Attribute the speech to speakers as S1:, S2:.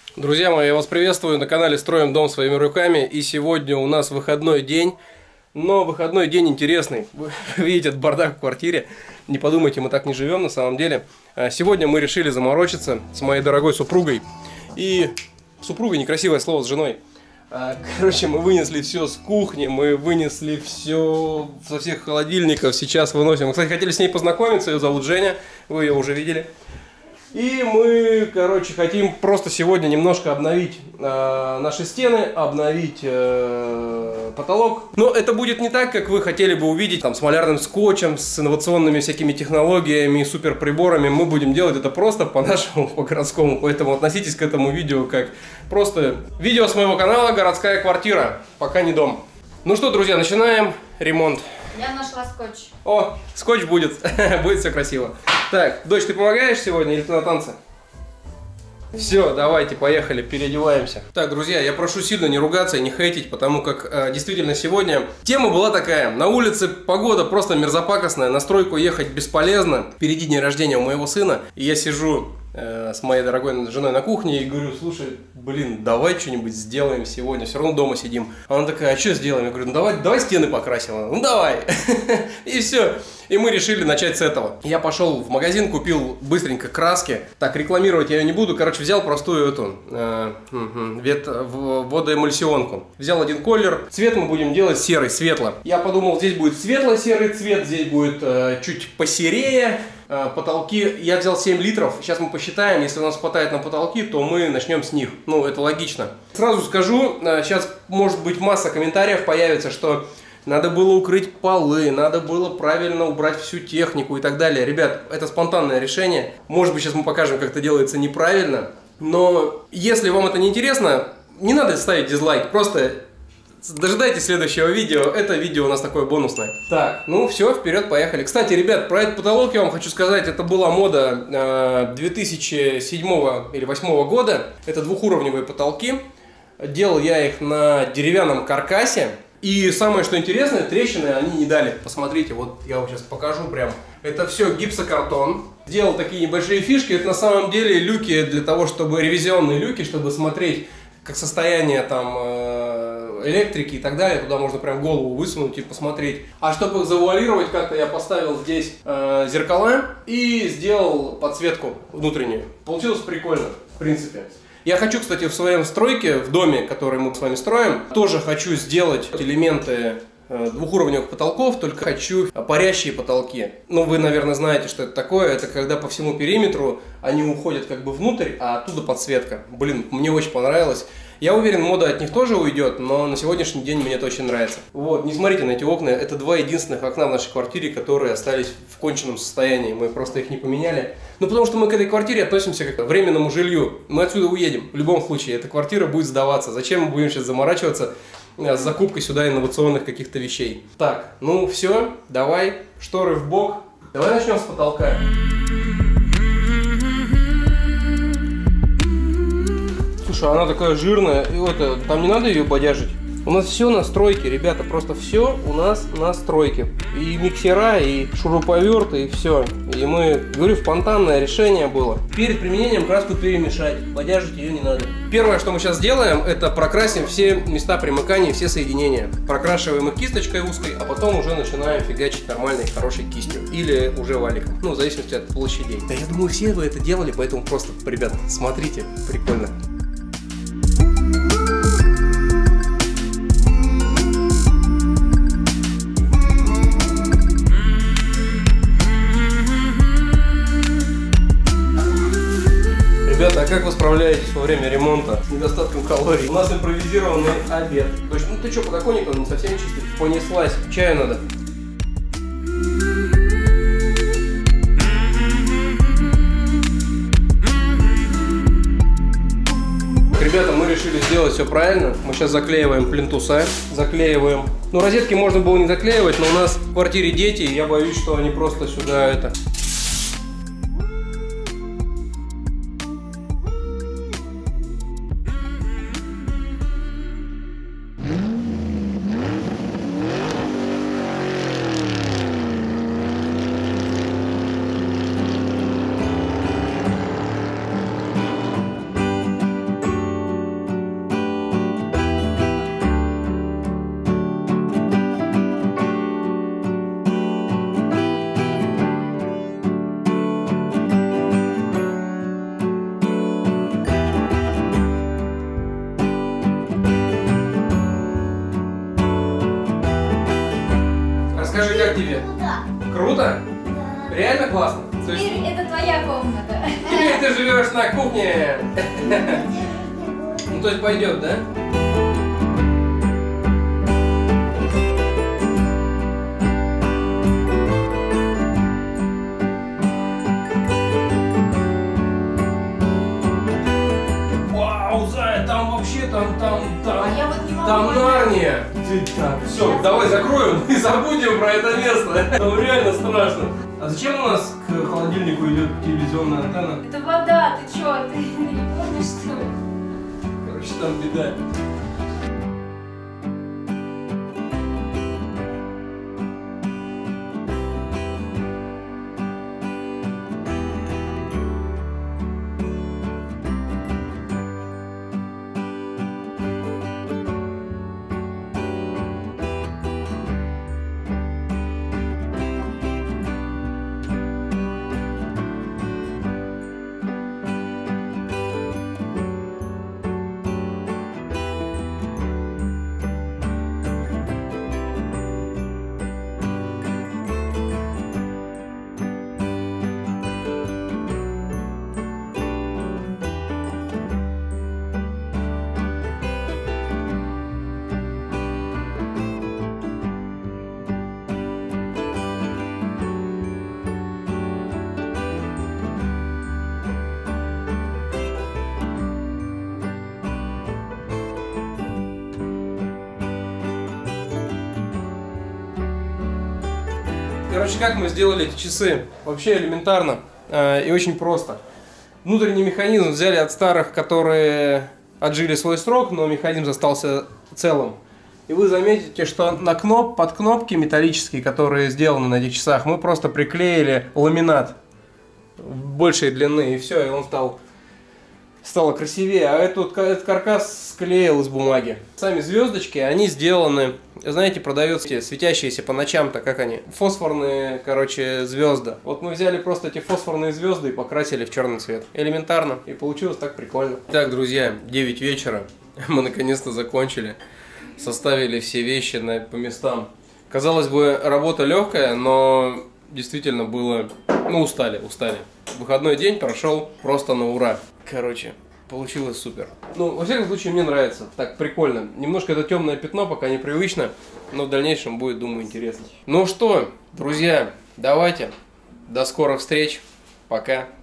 S1: Друзья мои, я вас приветствую на канале Строим дом своими руками. И сегодня у нас выходной день. Но выходной день интересный. Вы видите этот бардак в квартире. Не подумайте, мы так не живем на самом деле. Сегодня мы решили заморочиться с моей дорогой супругой. И супруга, некрасивое слово, с женой. Короче, мы вынесли все с кухни, мы вынесли все со всех холодильников, сейчас выносим. Мы, кстати, хотели с ней познакомиться, ее зовут Женя, вы ее уже видели. И мы, короче, хотим просто сегодня немножко обновить наши стены, обновить потолок. Но это будет не так, как вы хотели бы увидеть, там, с малярным скотчем, с инновационными всякими технологиями, суперприборами. Мы будем делать это просто по-нашему, по-городскому. Поэтому относитесь к этому видео как просто видео с моего канала «Городская квартира», пока не дом. Ну что, друзья, начинаем ремонт.
S2: Я нашла скотч.
S1: О, скотч будет, будет все красиво. Так, дочь, ты помогаешь сегодня или ты на танце? Все, давайте, поехали, переодеваемся. Так, друзья, я прошу сильно не ругаться и не хейтить, потому как действительно сегодня тема была такая. На улице погода просто мерзопакостная, на стройку ехать бесполезно. Впереди день рождения у моего сына, и я сижу с моей дорогой женой на кухне и говорю: слушай, блин, давай что-нибудь сделаем сегодня, все равно дома сидим. Она такая: а что сделаем? Я говорю: ну давай стены покрасим. Она: ну давай. И все. И мы решили начать с этого. Я пошел в магазин, купил быстренько краски. Так, рекламировать я ее не буду. Короче, взял простую эту водоэмульсионку. Взял один колер. Цвет мы будем делать серый, светло. Я подумал, здесь будет светло-серый цвет, здесь будет чуть посерее. Потолки я взял 7 литров. Сейчас мы посчитаем, если у нас хватает на потолки, то мы начнем с них. Ну, это логично. Сразу скажу, сейчас может быть масса комментариев появится, что надо было укрыть полы, надо было правильно убрать всю технику и так далее. Ребят, это спонтанное решение. Может быть, сейчас мы покажем, как это делается неправильно. Но если вам это не интересно, не надо ставить дизлайк. Просто дожидайтесь следующего видео. Это видео у нас такое бонусное. Так, ну все, вперед, поехали. Кстати, ребят, про этот потолок я вам хочу сказать. Это была мода 2007 или 2008 года. Это двухуровневые потолки. Делал я их на деревянном каркасе. И самое, что интересное, трещины они не дали. Посмотрите, вот я вам сейчас покажу прям. Это все гипсокартон. Сделал такие небольшие фишки. Это на самом деле люки для того, чтобы ревизионные люки, чтобы смотреть, как состояние там электрики и так далее. Туда можно прям голову высунуть и посмотреть. А чтобы их завуалировать как-то, я поставил здесь зеркала и сделал подсветку внутреннюю. Получилось прикольно, в принципе. Я хочу, кстати, в своем стройке, в доме, который мы с вами строим, тоже хочу сделать элементы двухуровневых потолков, только хочу парящие потолки. Ну, вы, наверное, знаете, что это такое. Это когда по всему периметру они уходят как бы внутрь, а оттуда подсветка. Блин, мне очень понравилось. Я уверен, мода от них тоже уйдет, но на сегодняшний день мне это очень нравится. Вот, не смотрите на эти окна. Это два единственных окна в нашей квартире, которые остались в конченном состоянии. Мы просто их не поменяли. Ну, потому что мы к этой квартире относимся как к временному жилью. Мы отсюда уедем. В любом случае, эта квартира будет сдаваться. Зачем мы будем сейчас заморачиваться с закупкой сюда инновационных каких-то вещей? Так, ну все, давай, шторы в бок. Давай начнем с потолка. Слушай, она такая жирная, и это, там не надо ее бодяжить. У нас все на стройке, ребята, просто все у нас на стройке. И миксера, и шуруповерты, и все. И мы, говорю, спонтанное решение было. Перед применением краску перемешать, бодяжить ее не надо. Первое, что мы сейчас делаем, это прокрасим все места примыкания, все соединения. Прокрашиваем их кисточкой узкой, а потом уже начинаем фигачить нормальной, хорошей кистью. Или уже валиком, ну, в зависимости от площадей. Да, я думаю, все вы это делали, поэтому просто, ребят, смотрите, прикольно. Ребята, а как вы справляетесь во время ремонта с недостатком калорий? У нас импровизированный обед. То есть, ну ты что, подоконник, он не совсем чистый, понеслась, чаю надо. Ребята, мы решили сделать все правильно. Мы сейчас заклеиваем плинтуса, заклеиваем. Ну, розетки можно было не заклеивать, но у нас в квартире дети, и я боюсь, что они просто сюда это... тебе?
S2: Ну да.
S1: Круто?
S2: Да.
S1: Реально классно? То есть,
S2: Теперь это твоя комната.
S1: теперь ты живешь на кухне. Ну, то есть пойдет, да? Вау, Зая, там вообще, там,
S2: А я вот не могу.
S1: там Нарния. Так, все, давай закроем и забудем про это место. Там реально страшно. А зачем у нас к холодильнику идет телевизионная антенна?
S2: Это вода, ты чё? Ты не помнишь, что ли?
S1: Короче, там беда. Короче, как мы сделали эти часы? Вообще элементарно и очень просто. Внутренний механизм взяли от старых, которые отжили свой срок, но механизм остался целым. И вы заметите, что под кнопки металлические, которые сделаны на этих часах, мы просто приклеили ламинат большей длины, и все, и он стало красивее. А этот каркас склеил из бумаги. Сами звездочки, они сделаны, знаете, продаются светящиеся по ночам-то, как они? Фосфорные, короче, звезды. Вот мы взяли просто эти фосфорные звезды и покрасили в черный цвет. Элементарно. И получилось так прикольно. Так, друзья, 9 вечера. Мы наконец-то закончили. Составили все вещи по местам. Казалось бы, работа легкая, но действительно было... Ну, устали. Выходной день прошел просто на ура. Короче, получилось супер. Ну, во всяком случае, мне нравится. Так, прикольно. Немножко это темное пятно, пока непривычно, но в дальнейшем будет, думаю, интересно. Ну что, друзья, давайте. До скорых встреч. Пока.